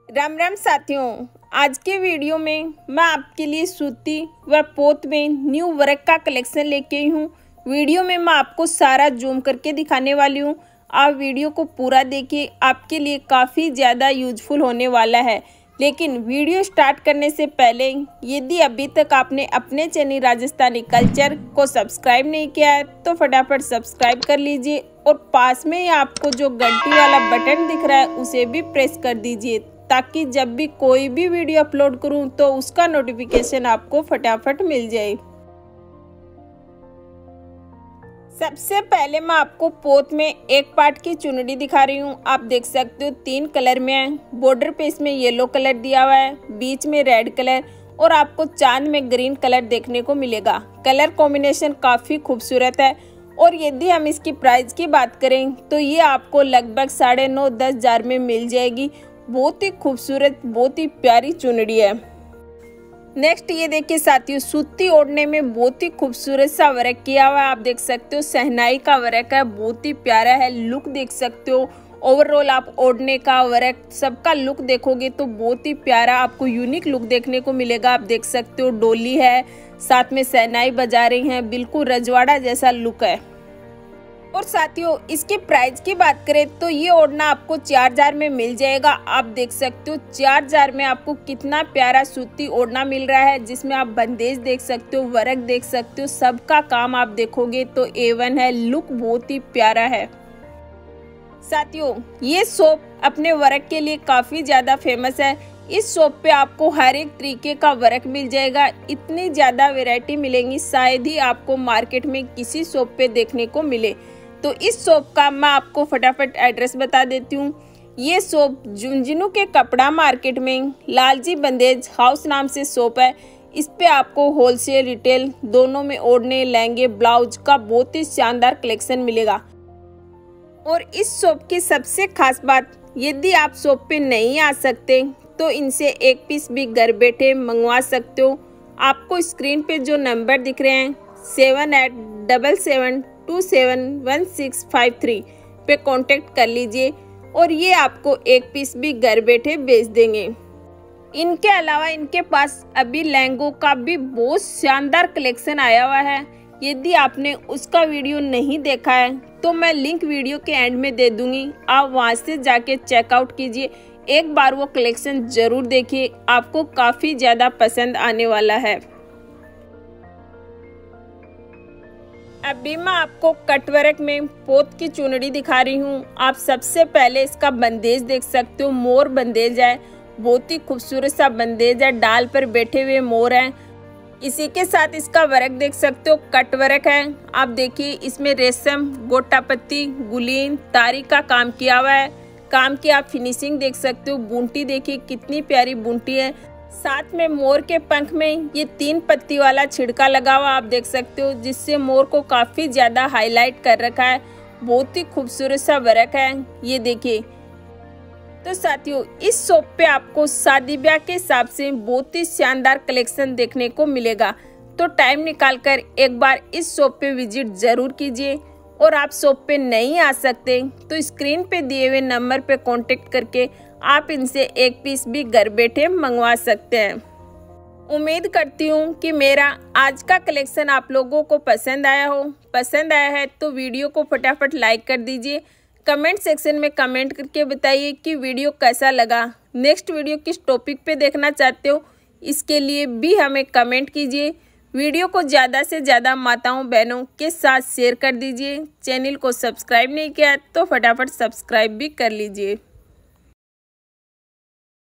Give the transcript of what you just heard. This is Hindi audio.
राम राम साथियों, आज के वीडियो में मैं आपके लिए सूती व पोत में न्यू वर्क का कलेक्शन लेके आई हूँ। वीडियो में मैं आपको सारा जूम करके दिखाने वाली हूँ। आप वीडियो को पूरा देखिए, आपके लिए काफ़ी ज़्यादा यूजफुल होने वाला है। लेकिन वीडियो स्टार्ट करने से पहले यदि अभी तक आपने अपने चैनल राजस्थानी कल्चर को सब्सक्राइब नहीं किया है तो फटाफट सब्सक्राइब कर लीजिए और पास में ही आपको जो घंटी वाला बटन दिख रहा है उसे भी प्रेस कर दीजिए, ताकि जब भी कोई भी वीडियो अपलोड करूं तो उसका नोटिफिकेशन आपको फटाफट मिल जाए। सबसे पहले मैं आपको पोत में एक पार्ट की चुनरी दिखा रही हूं। आप देख सकते हो 3 कलर में है। बॉर्डर पे इसमें येलो कलर दिया हुआ है, बीच में रेड कलर और आपको चांद में ग्रीन कलर देखने को मिलेगा। कलर कॉम्बिनेशन काफ़ी खूबसूरत है। और यदि हम इसकी प्राइस की बात करें तो ये आपको लगभग 9.5-10 हज़ार में मिल जाएगी। बहुत ही खूबसूरत, बहुत ही प्यारी चुनरी है। नेक्स्ट ये देखिए साथियों, सूती ओढ़ने में बहुत ही खूबसूरत सा वर्क किया हुआ है। आप देख सकते हो सहनाई का वर्क है, बहुत ही प्यारा है। लुक देख सकते हो, ओवरऑल आप ओढ़ने का वर्क सबका लुक देखोगे तो बहुत ही प्यारा आपको यूनिक लुक देखने को मिलेगा। आप देख सकते हो डोली है, साथ में सहनाई बजा रही हैं, बिल्कुल रजवाड़ा जैसा लुक है। और साथियों इसकी प्राइस की बात करें तो ये ओढ़ना आपको 4 हज़ार में मिल जाएगा। आप देख सकते हो 4 हज़ार में आपको कितना प्यारा सूती ओढ़ना मिल रहा है, जिसमें आप बंदेज देख सकते हो, वर्क देख सकते हो, सबका काम आप देखोगे तो A1 है। लुक बहुत ही प्यारा है। साथियों ये शॉप अपने वर्क के लिए काफी ज्यादा फेमस है। इस शॉप पे आपको हर एक तरीके का वर्क मिल जाएगा। इतनी ज्यादा वैरायटी मिलेंगी, शायद ही आपको मार्केट में किसी शॉप पे देखने को मिले। तो इस शॉप का मैं आपको फटाफट एड्रेस बता देती हूँ। ये शॉप झुंझुनू के कपड़ा मार्केट में लालजी बंदेज हाउस नाम से शॉप है। इस पे आपको होलसेल रिटेल दोनों में ओढ़ने, लहंगे, ब्लाउज का बहुत ही शानदार कलेक्शन मिलेगा। और इस शॉप की सबसे खास बात, यदि आप शॉप पे नहीं आ सकते तो इनसे एक पीस भी घर बैठे मंगवा सकते हो। आपको स्क्रीन पे जो नंबर दिख रहे हैं 7877271653 पे कांटेक्ट कर लीजिए और ये आपको एक पीस भी घर बैठे भेज देंगे। इनके अलावा इनके पास अभी लहंगों का भी बहुत शानदार कलेक्शन आया हुआ है। यदि आपने उसका वीडियो नहीं देखा है तो मैं लिंक वीडियो के एंड में दे दूंगी, आप वहां से जाके चेकआउट कीजिए। एक बार वो कलेक्शन जरूर देखिए, आपको काफी ज्यादा पसंद आने वाला है। अभी मैं आपको कटवर्क में पोत की चुनरी दिखा रही हूँ। आप सबसे पहले इसका बंदेज देख सकते हो, मोर बंदेज है, बहुत ही खूबसूरत सा बंदेज है, डाल पर बैठे हुए मोर हैं। इसी के साथ इसका वर्क देख सकते हो, कटवर्क है। आप देखिए इसमें रेशम, गोटा पत्ती, गुलीन, तारी का काम किया हुआ है। काम की आप फिनिशिंग देख सकते हो। बूंटी देखिए कितनी प्यारी बूंटी है। साथ में मोर के पंख में ये 3 पत्ती वाला छिड़का लगा हुआ आप देख सकते हो, जिससे मोर को काफी ज्यादा हाईलाइट कर रखा है। बहुत ही खूबसूरत सा वर्क है, ये देखिए। तो साथियों इस शॉप पे आपको शादी ब्याह के हिसाब से बहुत ही शानदार कलेक्शन देखने को मिलेगा। तो टाइम निकालकर एक बार इस शॉप पे विजिट जरूर कीजिए। और आप शॉप पे नहीं आ सकते तो स्क्रीन पे दिए हुए नंबर पे कांटेक्ट करके आप इनसे एक पीस भी घर बैठे मंगवा सकते हैं। उम्मीद करती हूँ कि मेरा आज का कलेक्शन आप लोगों को पसंद आया हो। पसंद आया है तो वीडियो को फटाफट लाइक कर दीजिए। कमेंट सेक्शन में कमेंट करके बताइए कि वीडियो कैसा लगा। नेक्स्ट वीडियो किस टॉपिक पे देखना चाहते हो, इसके लिए भी हमें कमेंट कीजिए। वीडियो को ज़्यादा से ज़्यादा माताओं बहनों के साथ शेयर कर दीजिए। चैनल को सब्सक्राइब नहीं किया तो फटाफट सब्सक्राइब भी कर लीजिए।